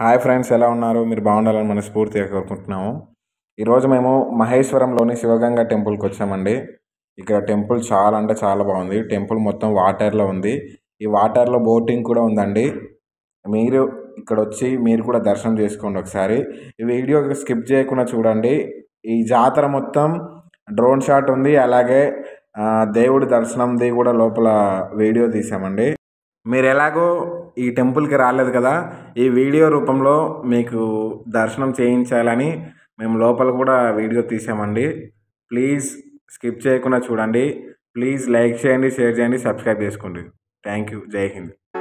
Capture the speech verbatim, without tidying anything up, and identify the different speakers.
Speaker 1: Hi friends, ఎలా ఉన్నారు? మీరు బాగుండాలని మనస్ఫూర్తిగా కోరుకుంటున్నాము. ఈరోజు మేము మహేశ్వరంలోని శివగంగ టెంపుల్కి వచ్చామండి. ఇక్కడ టెంపుల్ చాలా అంటే చాలా బాగుంది. టెంపుల్ మొత్తం వాటర్లో ఉంది. ఈ వాటర్లో బోటింగ్ కూడా ఉందండి. మీరు ఇక్కడ వచ్చి మీరు కూడా దర్శనం చేసుకోండి ఒకసారి. ఈ వీడియో స్కిప్ చేయకుండా చూడండి. ఈ జాతర మొత్తం డ్రోన్ షాట్ ఉంది. అలాగే ఆ, దేవుడి దర్శనంది కూడా లోపల వీడియో తీసామండి. మీరు ఎలాగో ఈ టెంపుల్కి రాలేదు కదా, ఈ వీడియో రూపంలో మీకు దర్శనం చేయించాలని మేము లోపల కూడా వీడియో తీసామండి. ప్లీజ్ స్కిప్ చేయకుండా చూడండి. ప్లీజ్ లైక్ చేయండి, షేర్ చేయండి, సబ్స్క్రైబ్ చేసుకోండి. Thank you. జై హింద్.